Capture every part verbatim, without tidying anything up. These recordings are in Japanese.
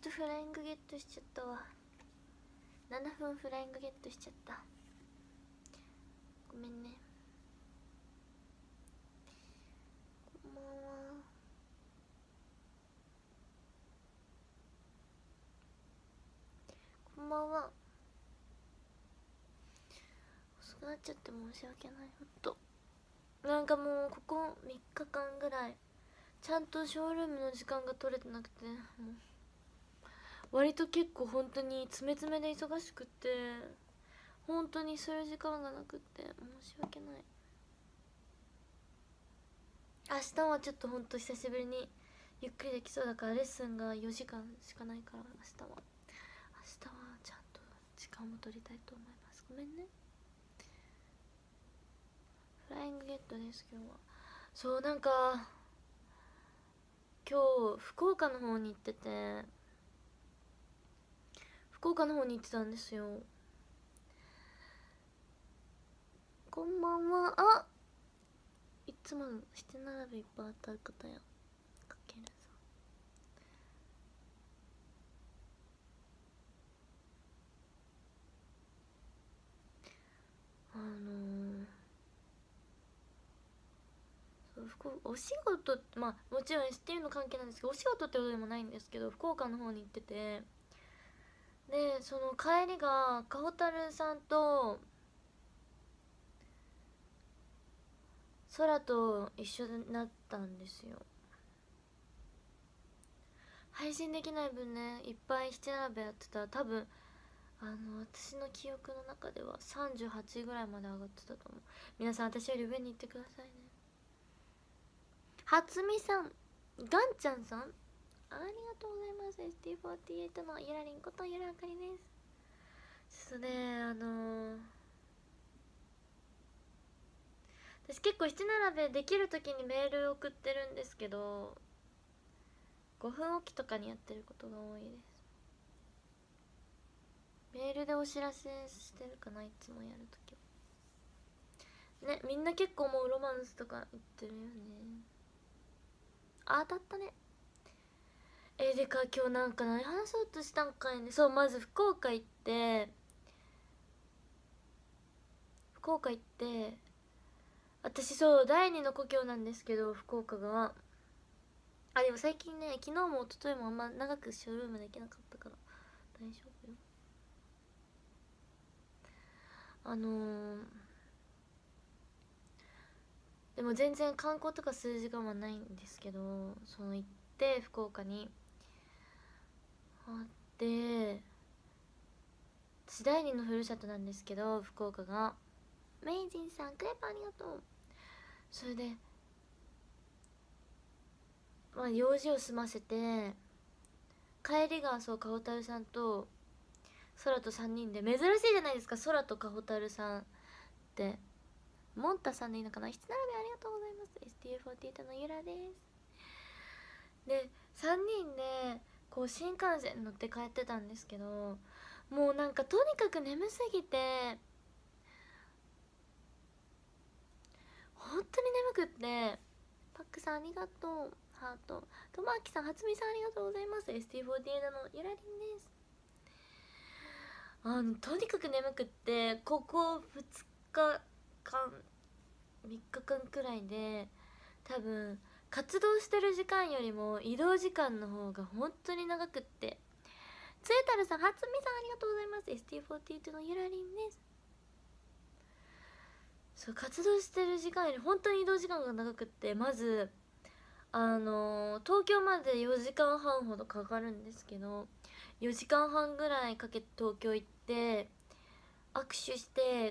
とフライングゲットしちゃったわ。ななふんフライングゲットしちゃった。ごめんね。こんばんは。こんばんは。遅くなっちゃって申し訳ない。ほんとなんかもうここみっかかんぐらいちゃんとショールームの時間が取れてなくて、もう割と結構本当に詰め詰めで忙しくて、本当にする時間がなくって申し訳ない。明日はちょっと本当久しぶりにゆっくりできそうだから、レッスンがよじかんしかないから、明日は明日はちゃんと時間も取りたいと思います。ごめんね。フライングゲットです今日は。そうなんか今日福岡の方に行ってて、福岡の方に行ってたんですよ。こんばんは。あ、いつも七並べいっぱい当たる方やかけるさん、あのー、そう福岡お仕事、まあもちろん エスティー の関係なんですけど、お仕事ってことでもないんですけど、福岡の方に行ってて、でその帰りがかほたるさんと空と一緒になったんですよ。配信できない分ね、いっぱい七並べやってたら多分あの私の記憶の中ではさんじゅうはちいぐらいまで上がってたと思う。皆さん私より上に行ってくださいね。はつみさん、ガンちゃんさん、ありがとうございます。 エスティーフォーティーエイト のゆらりんことゆらあかりです。ちょっとね、あのー、私結構七並べできる時にメール送ってるんですけど、ごふんおきとかにやってることが多いです。メールでお知らせしてるかな、いつもやるときはね。みんな結構もうロマンスとか言ってるよね。あ、当たったね。えー、でか今日なんか何話そうとしたんかいね。そう、まず福岡行って福岡行って私そう第二の故郷なんですけど、福岡が。あ、でも最近ね、昨日も一昨日もあんま長くショールームできなかったから大丈夫よ。あのー、でも全然観光とかする時間はないんですけど、その行って福岡にあって、私第二のふるさとなんですけど、福岡が。メイジンさんクレープありがとう。それでまあ用事を済ませて、帰りがそうかほたるさんと空とさんにんで、珍しいじゃないですか、空とかほたるさんって。モンタさんでいいのかな。七並べありがとうございます。 エスティーエフォーティーエイト のゆらです。でさんにんでこう新幹線乗って帰ってたんですけど、もうなんかとにかく眠すぎて本当に眠くって、パックさんありがとう、ハート。ともあきさん、はつみさんありがとうございます。 エスティーフォーティーエイト のゆらりんです。あのとにかく眠くって、ここふつかかんみっかかんくらいで多分活動してる時間よりも移動時間の方が本当に長くって。つえたるさん、はつみさんありがとうございます。 エスティーフォーティーエイト のゆらりんです。そう活動してる時間より本当に移動時間が長くって、まずあのー、東京までよじかんはんほどかかるんですけど、よじかんはんぐらいかけて東京行って握手して、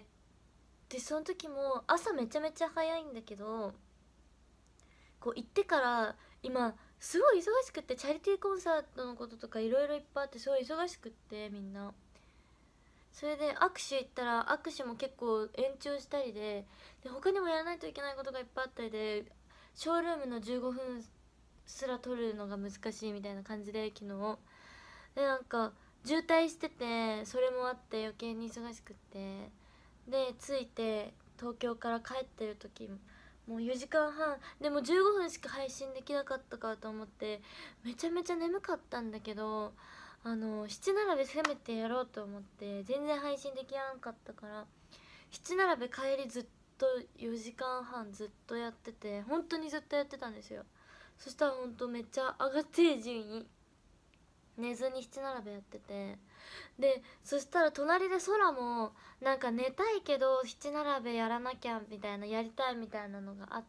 でその時も朝めちゃめちゃ早いんだけど、こう行ってから今すごい忙しくって、チャリティーコンサートのこととかいろいろいっぱいあって、すごい忙しくって、みんな。それで握手行ったら握手も結構延長したりで、で他にもやらないといけないことがいっぱいあったりで、ショールームのじゅうごふんすら取るのが難しいみたいな感じで、昨日でなんか渋滞してて、それもあって余計に忙しくって、で着いて東京から帰ってる時もうよじかんはんでもじゅうごふんしか配信できなかったかと思って、めちゃめちゃ眠かったんだけど、 あの七並べせめてやろうと思って全然配信できなかったから、七並べ帰りずっとよじかんはんずっとやってて、本当にずっとやってたんですよ。そしたらほんとめっちゃ上がって順位寝ずに七並べやってて、でそしたら隣で空もなんか寝たいけど七並べやらなきゃみたいな、やりたいみたいなのがあって、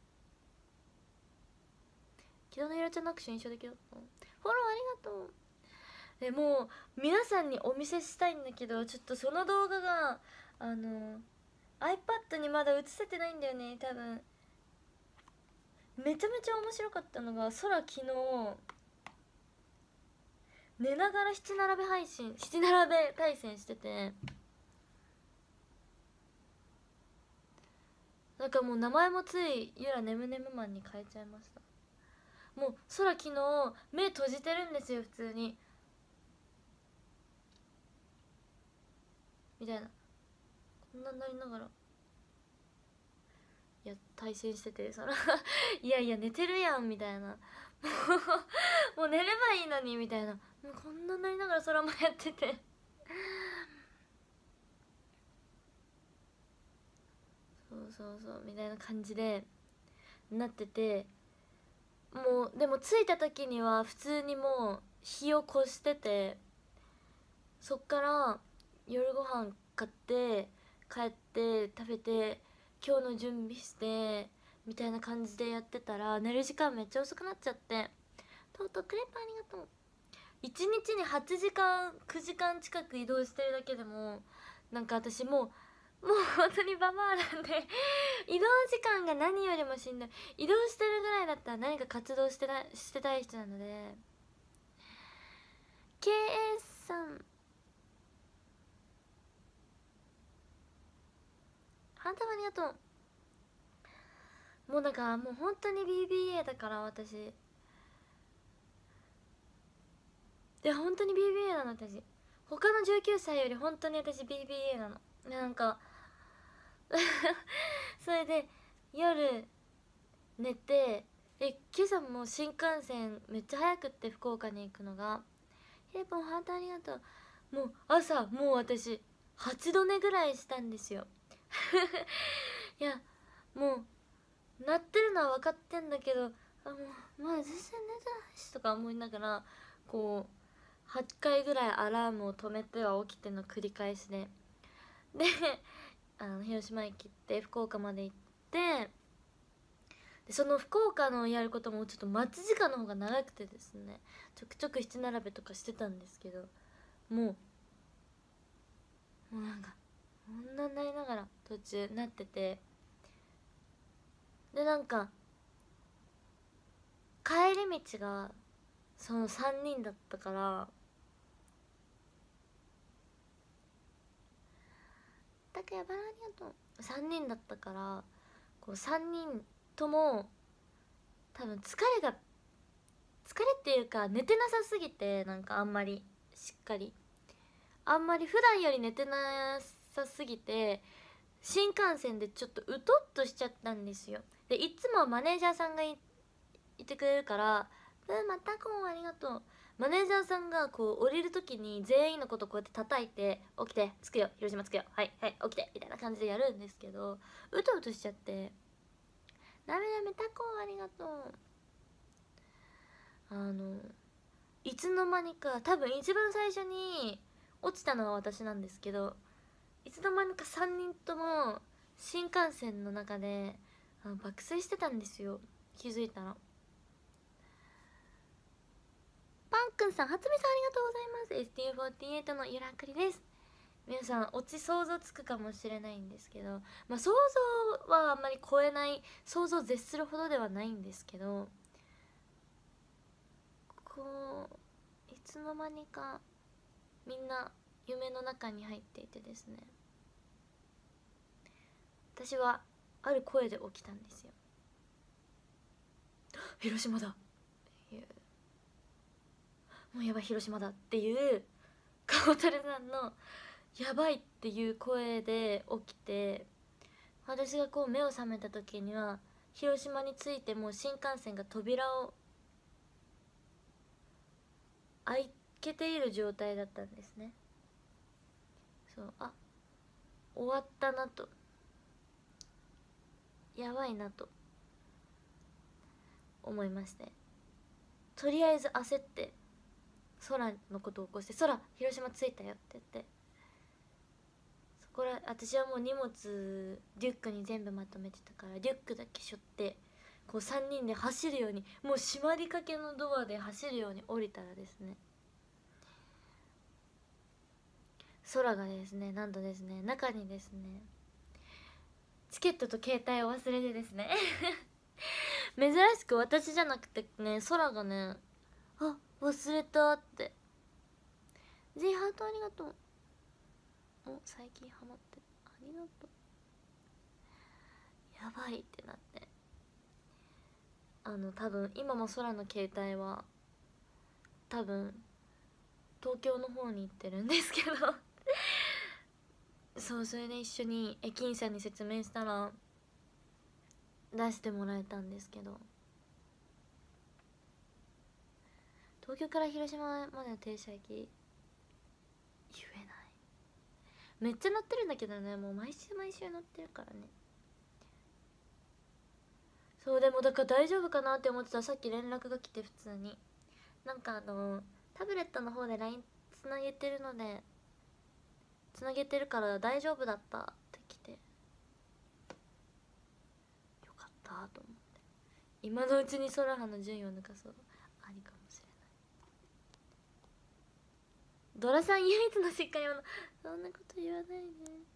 昨日のゆらちゃんの握手印象的だった。フォローありがとう。でもう皆さんにお見せしたいんだけど、ちょっとその動画があの iPad にまだ映せてないんだよね多分。めちゃめちゃ面白かったのが、空昨日寝ながら七並べ配信七並べ対戦してて、なんかもう名前もついゆらねむねむマンに変えちゃいました。もう空昨日目閉じてるんですよ普通にみたいな、こんなになりながらいや対戦してて、そのいやいや寝てるやんみたいなもう寝ればいいのにみたいな、もうこんなになりながら空もやっててそうそうそうみたいな感じでなってて、もうでも着いた時には普通にもう日を越してて、そっから夜ご飯買って帰って食べて今日の準備してみたいな感じでやってたら、寝る時間めっちゃ遅くなっちゃって、とうとうクレープありがとう。いちにちにはちじかんくじかん近く移動してるだけでもなんか私もうもう本当にババアなんで移動時間が何よりもしんどい。移動してるぐらいだったら何か活動してなしてたい人なので。 ケーエー さんハンターありがとう。もうなんかもう本当に ビービーエー だから私。いや本当に ビービーエー なの私。他のじゅうきゅうさいより本当に私 ビービーエー なの。なんかそれで夜寝て、え今朝も新幹線めっちゃ早くって福岡に行くのが。ヒレポンハートありがとう。もう朝もう私はちど寝ぐらいしたんですよいやもう鳴ってるのは分かってんだけど、あもうまあ全然寝てないしとか思いながら、こうはちかいぐらいアラームを止めては起きての繰り返しで、であの広島駅行って福岡まで行って、でその福岡のやることもちょっと待ち時間の方が長くてですね、ちょくちょく七並べとかしてたんですけど、もうもうなんかこんなになりながら途中なってて、でなんか帰り道がそのさんにんだったから、だからバラありがとう。さんにんだったからこうさんにんとも多分疲れが疲れっていうか寝てなさすぎて、なんかあんまりしっかりあんまり普段より寝てなさすぎて新幹線でちょっとうとっとしちゃったんですよ。でいつもマネージャーさんが い, いてくれるから「うんまたこんありがとう」。マネージャーさんがこう降りる時に全員のことこうやって叩いて「起きて着くよ広島着くよはいはい起きて」みたいな感じでやるんですけど、うとうとしちゃって「ダメダメタコありがとう」。あのいつの間にか多分一番最初に落ちたのは私なんですけど、いつの間にかさんにんとも新幹線の中であの爆睡してたんですよ、気づいたら。パンくんさん、初見さんありがとうございます。 エスティーフォーティーエイト のゆらくりです。皆さんオチ想像つくかもしれないんですけど、まあ想像はあんまり超えない、想像を絶するほどではないんですけど、こういつの間にかみんな夢の中に入っていてですね、私はある声で起きたんですよ。広島だっていう、もうやばい広島だっていうカオタルさんのやばいっていう声で起きて、私がこう目を覚めた時には広島に着いてもう新幹線が扉を開いけている状態だったんですね。そう、あ、終わったなと、やばいなと思いまして、とりあえず焦って空のことを起こして「空、広島着いたよ」って言って、そこら私はもう荷物リュックに全部まとめてたから、リュックだけ背負ってこうさんにんで走るように、もう閉まりかけのドアで走るように降りたらですね、空がですね、なんとですね、中にですねチケットと携帯を忘れてですね珍しく私じゃなくてね、空がね「あ、忘れた」って。「J ハートありがとう」、お、最近ハマってる、ありがとう、やばいってなって、あの多分今も空の携帯は多分東京の方に行ってるんですけどそう、それで一緒に駅員さんに説明したら出してもらえたんですけど、東京から広島までの停車駅言えない、めっちゃ乗ってるんだけどね、もう毎週毎週乗ってるからね。そう、でもだから大丈夫かなって思ってたらさっき連絡が来て、普通になんかあのタブレットの方で ライン つなげてるので、つなげてるから大丈夫だったって来て、よかったと思って、今のうちに空葉の順位を抜かそう、ありかもしれない。ドラさん唯一のしっかり者、そんなこと言わないで。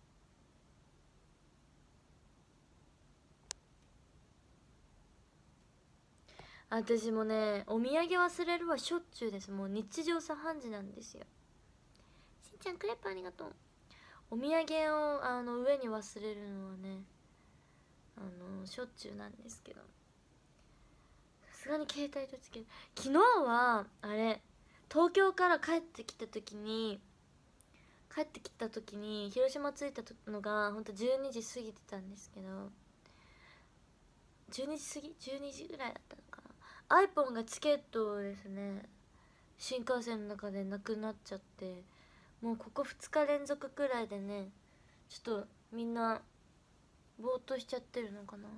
私もね、お土産忘れるはしょっちゅうです。もう日常茶飯事なんですよ。しんちゃんクレープありがとう。お土産をあの上に忘れるのはね、あのしょっちゅうなんですけど、さすがに携帯とつける。昨日はあれ、東京から帰ってきた時に帰ってきた時に広島着いたのがほんとじゅうにじ過ぎてたんですけど、じゅうにじ過ぎじゅうにじぐらいだったのかな。iPhone がチケットをですね、新幹線の中でなくなっちゃって、もうここふつか連続くらいでね、ちょっとみんなぼーっとしちゃってるのかな。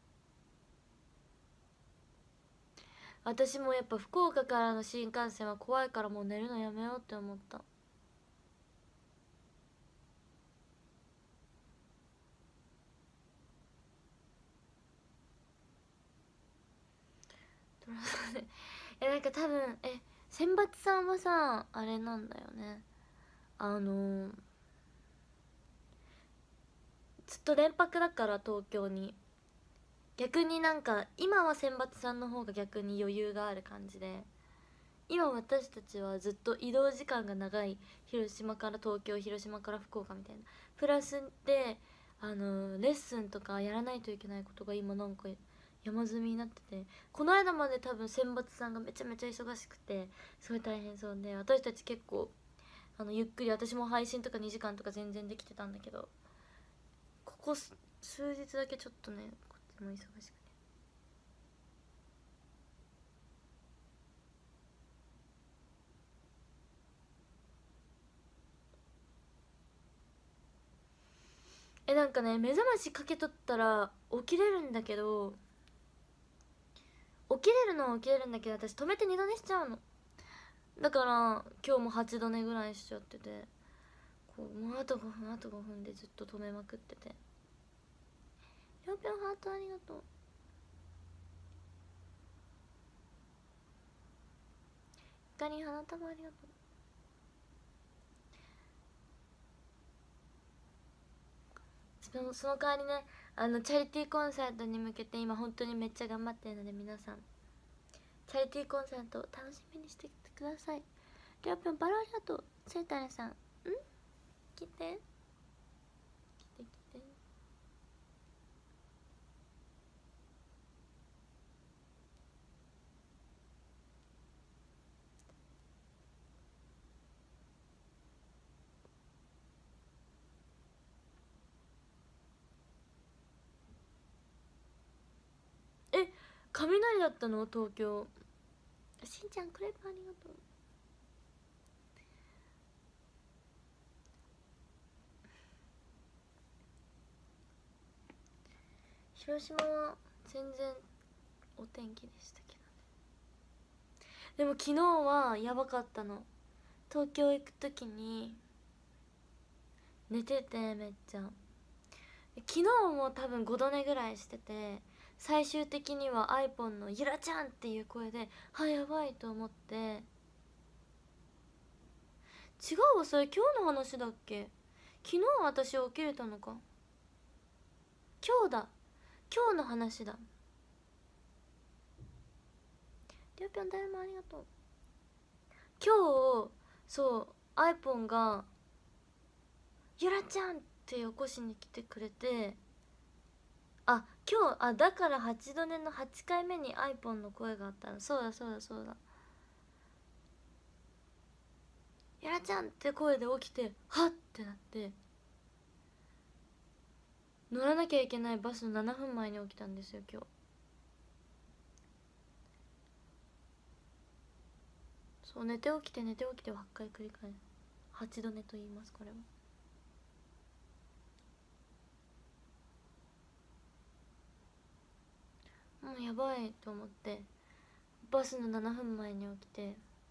私もやっぱ福岡からの新幹線は怖いから、もう寝るのやめようって思った。いやなんか多分え選抜さんはさあれなんだよね、あのー、ずっと連泊だから東京に。逆になんか今は選抜さんの方が逆に余裕がある感じで、今私たちはずっと移動時間が長い、広島から東京、広島から福岡みたいな、プラスであのー、レッスンとかやらないといけないことが今なんか山積みになってて、この間まで多分選抜さんがめちゃめちゃ忙しくてすごい大変そうで、私たち結構あのゆっくり、私も配信とかにじかんとか全然できてたんだけど、ここ数日だけちょっとねこっちも忙しくて。えなんかね、目覚ましかけとったら起きれるんだけど、起きれるのは起きれるんだけど、私止めて二度寝しちゃうの。だから今日もはちど寝ぐらいしちゃってて、こうもうあとごふんあとごふんでずっと止めまくってて。ぴょんぴょんハートありがとう。ひかり花束ありがとう。その代わりね、あのチャリティーコンサートに向けて今本当にめっちゃ頑張ってるので、皆さんチャリティーコンサート楽しみにしてきてください。りょうぴょんバラありがとう。セータラさん、ん来て来て来て。え、雷だったの東京。しんちゃんクレープありがとう。 広島は全然お天気でしたけどね。でも昨日はやばかったの。東京行く時に寝てて、めっちゃ昨日も多分ごど寝ぐらいしてて、最終的には iPhone の「ゆらちゃん」っていう声で「はやばい」と思って、違うわ、それ今日の話だっけ。昨日私起きれたのか。今日だ、今日の話だ。りょうぴょん誰もありがとう。今日そう iPhone が「ゆらちゃん」って起こしに来てくれて、あ今日あだからはちど寝のはちかいめに iPhone の声があったの。そうだそうだそうだ。やらちゃんって声で起きて、はっってなって、乗らなきゃいけないバスのななふんまえに起きたんですよ今日。そう寝て起きて寝て起きてはちかい繰り返す。はちど寝と言います、これは。もうやばいと思ってバスのななふんまえに起きて、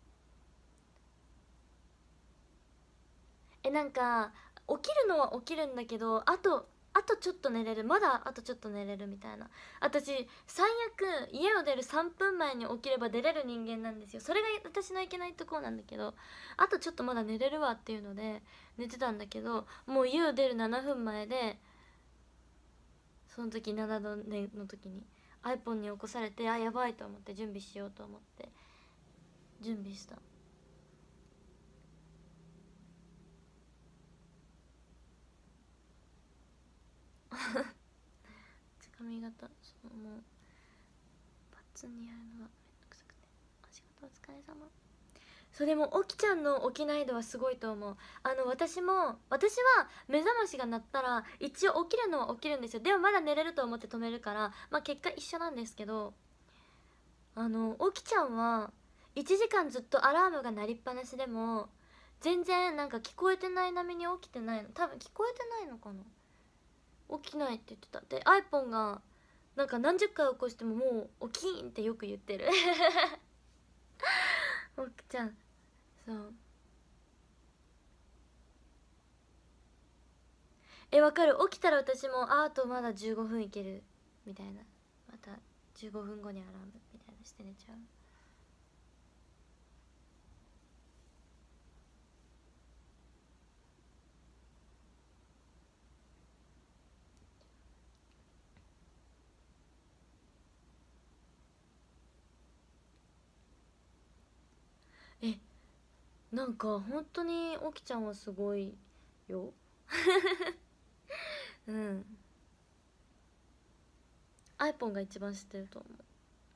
えなんか起きるのは起きるんだけど、あとあとちょっと寝れる、まだあとちょっと寝れるみたいな。私最悪家を出るさんぷんまえに起きれば出れる人間なんですよ。それが私のいけないところなんだけど、あとちょっとまだ寝れるわっていうので寝てたんだけど、もう家を出るななふんまえで、その時ななど寝の時に iPhone に起こされて、あやばいと思って準備しようと思って準備した。髪型そうもうパッツンにやるのがめんどくさくて、お仕事お疲れ様。そうでも起きちゃんの起きない度はすごいと思う。あの私も私は目覚ましが鳴ったら一応起きるのは起きるんですよ。でもまだ寝れると思って止めるから、まあ結果一緒なんですけど、あの起きちゃんはいちじかんずっとアラームが鳴りっぱなしでも全然なんか聞こえてない並みに起きてないの。多分聞こえてないのかな、起きないって言ってた。で iPhone がなんか何十回起こしてももう起きーんってよく言ってる起きちゃんそうえわかる。起きたら私もああとまだじゅうごふんいけるみたいな、またじゅうごふんごにアラームみたいなして寝ちゃう。えなんか本当に起きちゃんはすごいようん iPhone が一番知ってると思う。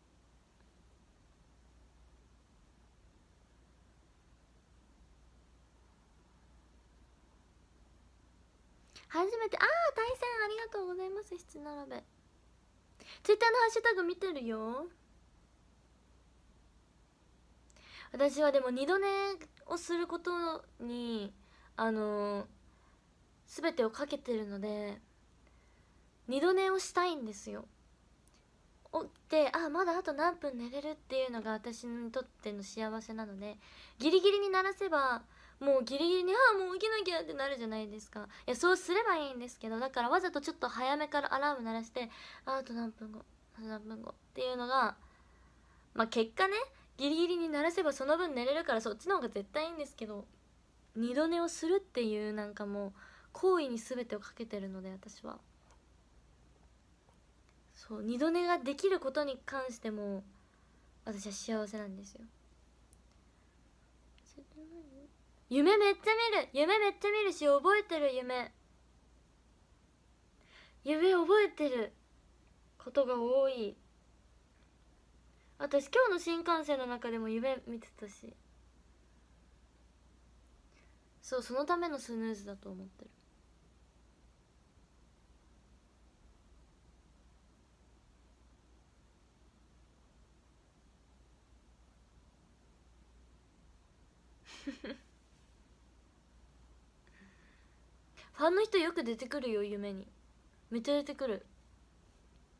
初めてああ対戦ありがとうございます。質並べ Twitter のハッシュタグ見てるよ。私はでも二度寝をすることにあの全てをかけてるので、二度寝をしたいんですよ。起きてあまだあと何分寝れるっていうのが私にとっての幸せなので、ギリギリに鳴らせばもうギリギリにああもう起きなきゃってなるじゃないですか。いやそうすればいいんですけど、だからわざとちょっと早めからアラーム鳴らしてああと何分後あと何分後っていうのが、まあ結果ねギリギリに鳴らせばその分寝れるからそっちの方が絶対いいんですけど、二度寝をするっていうなんかもう行為に全てをかけてるので、私はそう二度寝ができることに関しても私は幸せなんですよ。夢めっちゃ見る夢めっちゃ見るし覚えてる。夢夢覚えてることが多い。私今日の新幹線の中でも夢見てたし、そうそのためのスヌーズだと思ってるファンの人よく出てくるよ夢に。めっちゃ出てくる。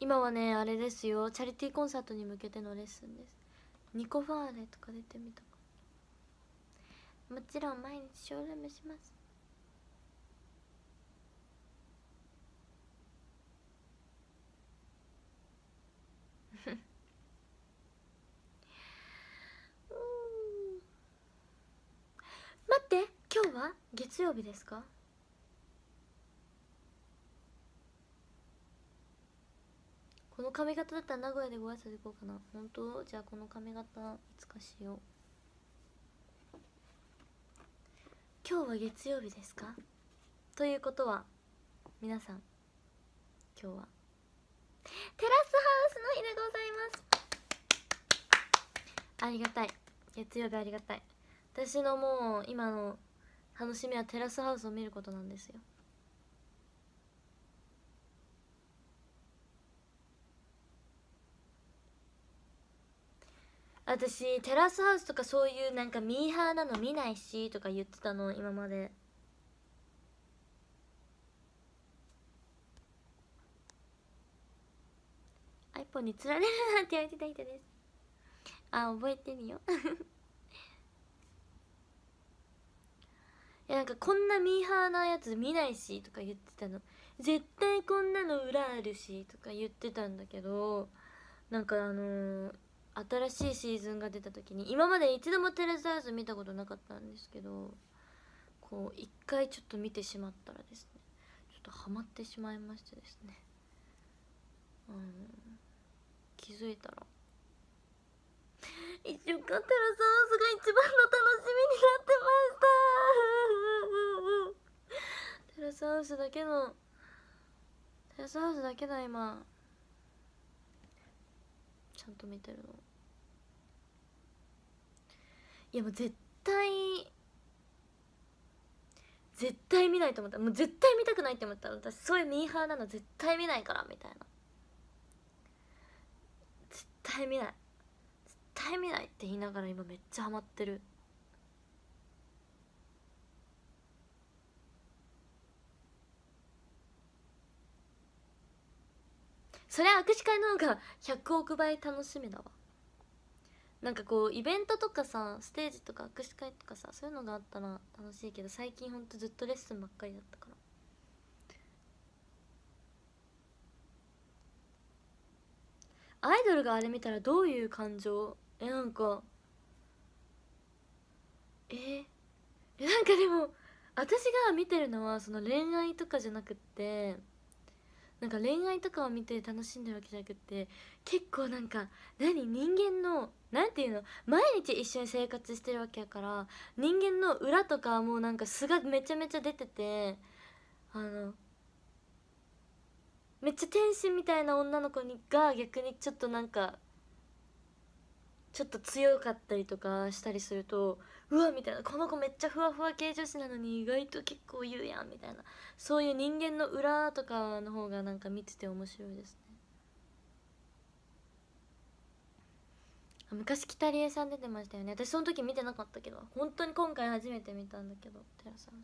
今はねあれですよ、チャリティーコンサートに向けてのレッスンです。ニコファーレとか出てみたか。もちろん毎日ショールームします。待って、今日は月曜日ですか？この髪型だったら名古屋でご挨拶行こうかな。本当？じゃあこの髪型いつかしよう。今日は月曜日ですか？ということは皆さん、今日はテラスハウスの日でございます。ありがたい、月曜日ありがたい。私のもう今の楽しみはテラスハウスを見ることなんですよ。私テラスハウスとかそういうなんかミーハーなの見ないしとか言ってたの今まで。iPhone に釣られるなんて言われてた人です。あ、覚えてるよ。いやなんかこんなミーハーなやつ見ないしとか言ってたの。絶対こんなの裏あるしとか言ってたんだけど、なんかあのー、新しいシーズンが出た時に、今まで一度もテラスハウス見たことなかったんですけど、こう一回ちょっと見てしまったらですね、ちょっとハマってしまいましてですね、あのー、気づいたら一週間テラスハウスが一番の楽しみになってましたテラスハウスだけのテラスハウスだけだ今ちゃんと見てるの。いやもう絶対絶対見ないと思った。もう絶対見たくないって思った。私そういうミーハーなの絶対見ないからみたいな。絶対見ない絶対見ないって言いながら今めっちゃハマってる。そりゃ握手会の方がひゃくおくばい楽しみだわ。なんかこうイベントとかさ、ステージとか握手会とかさ、そういうのがあったら楽しいけど、最近ほんとずっとレッスンばっかりだったから。アイドルがあれ見たらどういう感情？え、なんかええなんかでも私が見てるのはその恋愛とかじゃなくって、なんか恋愛とかを見て楽しんでるわけじゃなくって、結構なんか何人間のなんていうの、毎日一緒に生活してるわけやから、人間の裏とかもうなんか素がめちゃめちゃ出てて、あのめっちゃ天使みたいな女の子にが逆にちょっとなんかちょっと強かったりとかしたりすると、うわみたいな、この子めっちゃふわふわ系女子なのに意外と結構言うやんみたいな、そういう人間の裏とかの方がなんか見てて面白いですね。昔北里江さん出てましたよね。私その時見てなかったけど、本当に今回初めて見たんだけど、テラさん。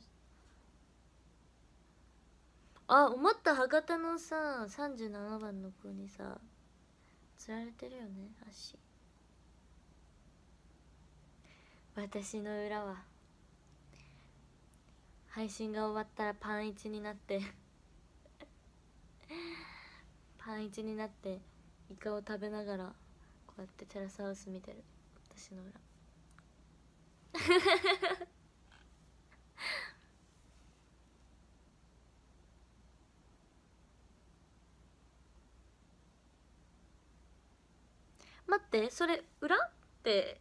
あ、思った、博多のささんじゅうななばんの子にさつられてるよね、足。私の裏は配信が終わったらパンイチになってパンイチになってイカを食べながらこうやってテラスハウス見てる私の裏待って、それ裏って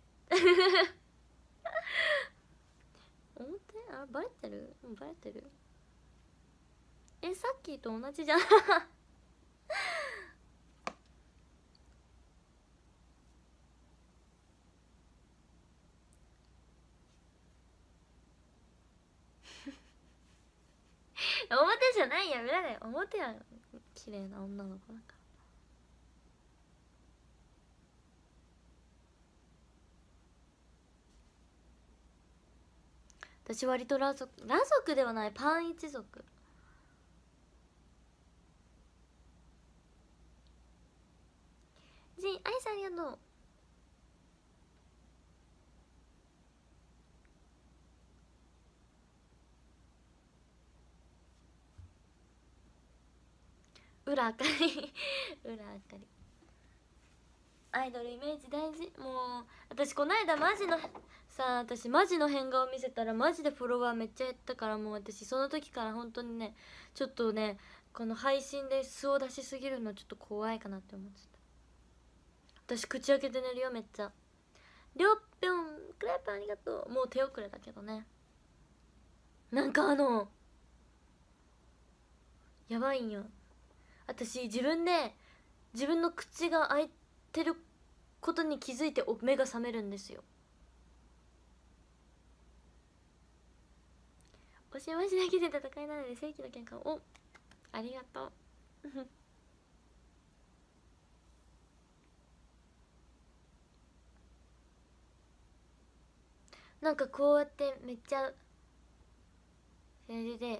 表？あ、バレてる？うん、バレてる。え、さっきと同じじゃん表じゃないや、裏だよ。表は綺麗な女の子だから。私割と裸族、裸族ではない、パン一族。 がとう。裏あかり裏あかり、アイドルイメージ大事。もう私この間マジのさ私マジの変顔見せたらマジでフォロワーめっちゃ減ったから、もう私その時から本当にねちょっとねこの配信で素を出しすぎるのちょっと怖いかなって思ってた。私口開けて寝るよめっちゃ。りょっぴょんクレープありがとう。もう手遅れだけどね。なんかあのやばいんよ、私自分で自分の口が開いてることに気づいてお目が覚めるんですよ。おしましだけで戦いなので正規の喧嘩を。おありがとうなんかこうやってめっちゃそれで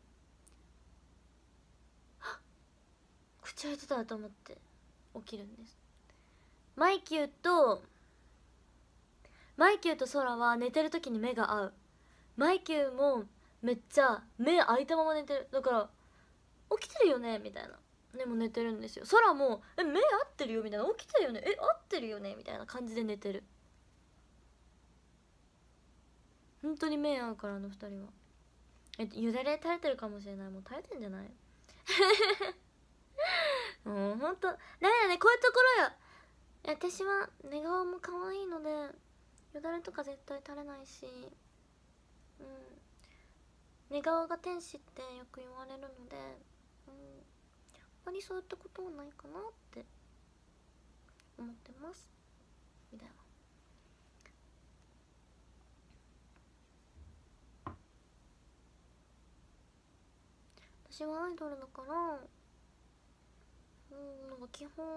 口開いてたと思って起きるんです。マイキューとマイキューとソラは寝てる時に目が合う。マイキューもめっちゃ目開いたまま寝てる。だから起きてるよねみたいな、でも寝てるんですよ。ソラもえ目合ってるよみたいな、起きてるよねえ合ってるよねみたいな感じで寝てる。本当に目合うからあの二人は。えよだれ垂れてるかもしれない。もう垂れてんじゃないもうほんとダメだねこういうところよ。私は寝顔も可愛いのでよだれとか絶対垂れないし、うん、寝顔が天使ってよく言われるので、うん、あまりそういったことはないかなって思ってますみたいな。私はアイドルだから、うん、なんか基本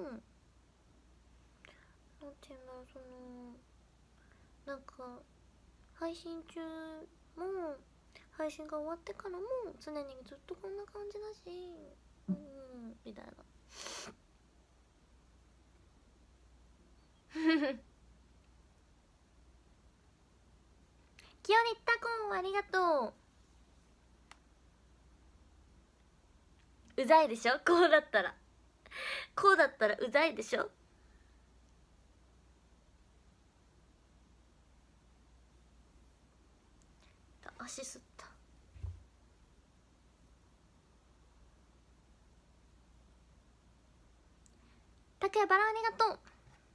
なんていうんだろう、そのなんか配信中も配信が終わってからも常にずっとこんな感じだし、うんみたいなキヨリタコンありがとう。うざいでしょこうだったらこうだったらうざいでしょ。足すった。たけやバラありがとう。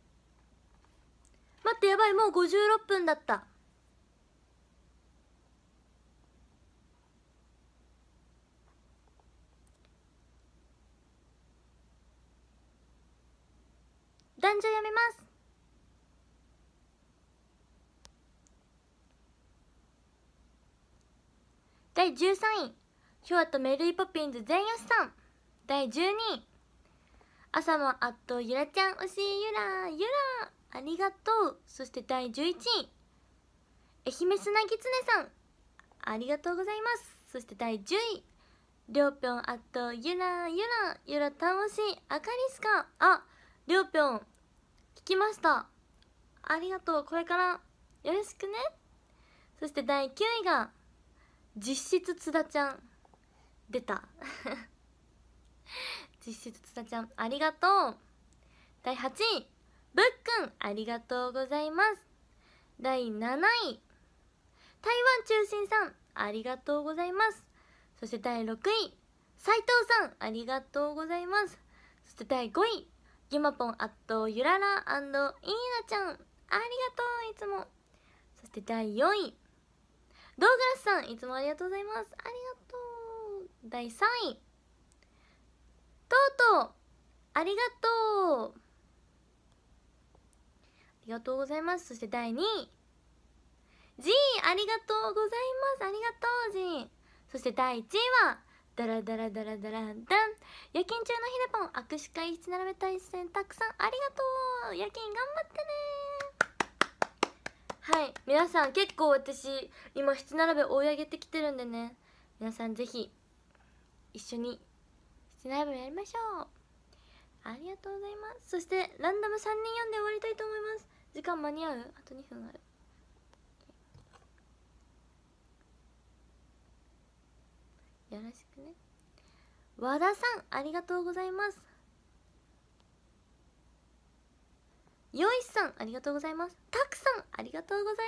待ってやばいもうごじゅうろっぷんだった。男女読みます。だいじゅうさんいヒョアとメリーポピンズ全よしさん。だいじゅうにい朝もあっとゆらちゃん推しゆらゆらありがとう。そしてだいじゅういちい愛媛砂ぎつねさんありがとうございます。そしてだいじゅういりょうぴょんあっとゆらゆらゆら楽しいあかりすか。ありょうぴょん聞きました、ありがとう。これからよろしくね。そしてだいきゅういが実質津田ちゃん出た実質津田ちゃんありがとう。だいはちいぶっくんありがとうございます。だいなない台湾中心さんありがとうございます。そしてだいろくい斉藤さんありがとうございます。そしてだいごいゆまぽんあっとゆらら&いいなちゃんありがとういつも。そしてだいよんいドーグラスさんいつもありがとうございます。ありがとう。だいさんいとうとうありがとうありがとうございます。そしてだいにいジーありがとうございます。ありがとうジー。そしてだいいちいはダラダラダラダラダン夜勤中のひでぽん握手会室並べ対戦たくさんありがとう。夜勤頑張ってね。はい皆さん結構私今七並べ追い上げてきてるんでね、皆さんぜひ一緒に七並べやりましょう。 ありがとうございます。そしてランダムさんにん読んで終わりたいと思います。時間間に合う？あとにふんある。よろしくね。和田さんありがとうございます。よいさんありがとうございます。たくさんありがとうございます。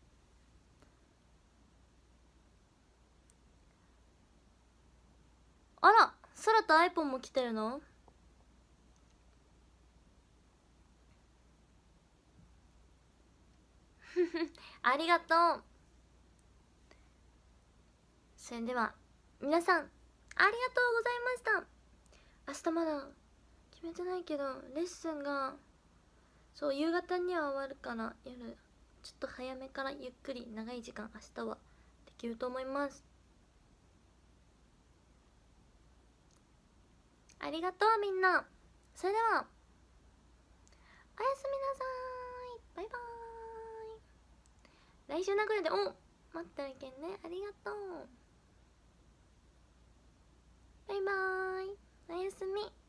あら、空とアイポンも来てるの？ありがとう。それでは皆さんありがとうございました。明日まだ決めてないけどレッスンがそう夕方には終わるから夜ちょっと早めからゆっくり長い時間明日はできると思います。ありがとうみんな。それではおやすみなさい。バイバーイ。来週名古屋でお待ってるけんね。ありがとう。バイバーイ。おやすみ。